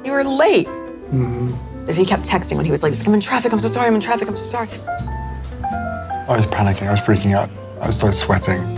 You were late. That he kept texting when he was late. He's like, I'm in traffic, I'm so sorry, I'm in traffic, I'm so sorry. I was panicking, I was freaking out. I started sweating.